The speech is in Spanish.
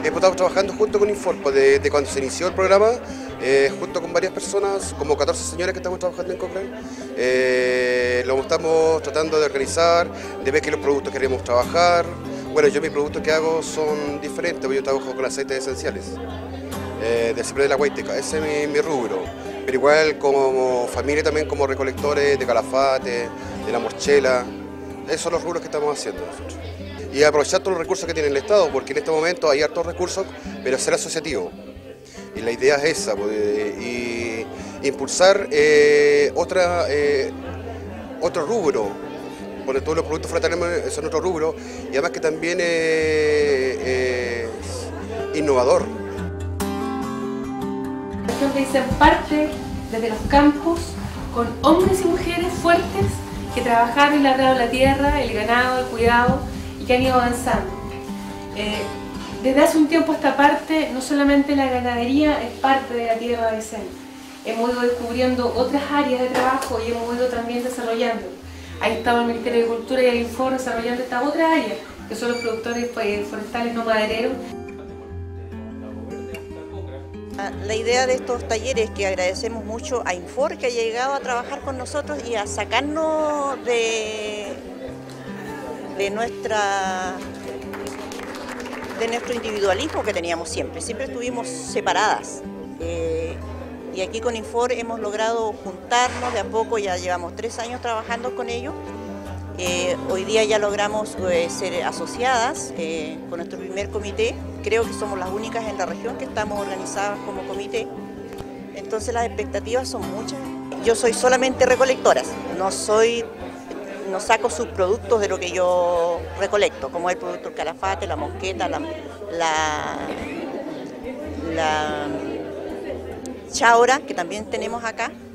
estado trabajando junto con Inforpo de cuando se inició el programa, junto con varias personas, como 14 señores que estamos trabajando en Cochrane. Lo estamos tratando de organizar, de ver qué los productos queremos trabajar. Bueno, yo mis productos que hago son diferentes, yo trabajo con aceites esenciales, del ciprés de la Huayteca, ese es mi rubro. Pero igual como familia también como recolectores de calafate, de la morchela, esos son los rubros que estamos haciendo nosotros. Y aprovechar todos los recursos que tiene el Estado, porque en este momento hay hartos recursos, pero ser asociativo. Y la idea es esa, pues, y impulsar otro rubro, porque todos los productos frutales son otro rubro, y además que también es innovador. Que dicen parte desde los campos con hombres y mujeres fuertes que trabajaron y labraron la tierra, el ganado, el cuidado y que han ido avanzando. Desde hace un tiempo a esta parte, no solamente la ganadería es parte de la tierra de Aysén. Hemos ido descubriendo otras áreas de trabajo y hemos ido también desarrollando. Ahí estaba el Ministerio de Agricultura y el Infor desarrollando esta otra área, que son los productores forestales no madereros. La idea de estos talleres, que agradecemos mucho a Infor que haya llegado a trabajar con nosotros y a sacarnos de nuestro individualismo que teníamos siempre estuvimos separadas. Y aquí con Infor hemos logrado juntarnos de a poco, ya llevamos 3 años trabajando con ellos. Hoy día ya logramos ser asociadas con nuestro primer comité. Creo que somos las únicas en la región que estamos organizadas como comité. Entonces las expectativas son muchas. Yo soy solamente recolectora, no saco subproductos de lo que yo recolecto, como el producto del calafate, la mosqueta, la chaura, que también tenemos acá.